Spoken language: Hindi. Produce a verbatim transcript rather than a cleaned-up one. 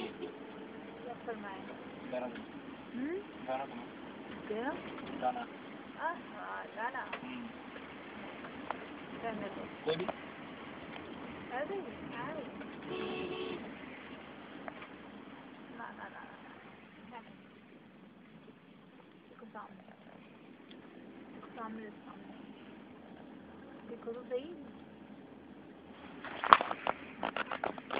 क्या फरमाए? गाना हम्म गाना सुनो। क्या गाना हाँ गाना करने दो कोई भी कर देंगे हाँ ना ना ना ना देखो सामने देखो सामने देखो सामने देखो तो सही